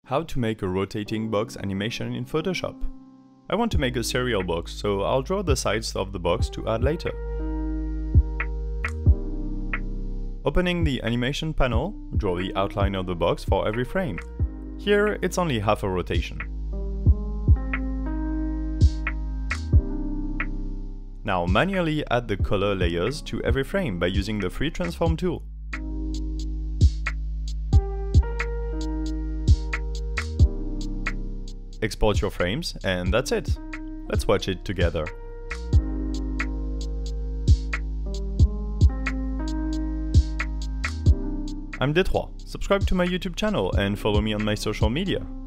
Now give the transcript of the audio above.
How to make a rotating box animation in Photoshop. I want to make a serial box, so I'll draw the sides of the box to add later. Opening the animation panel, draw the outline of the box for every frame. Here it's only half a rotation. Now manually add the color layers to every frame by using the free transform tool. Export your frames, and that's it. Let's watch it together. I'm Détroit. Subscribe to my YouTube channel and follow me on my social media.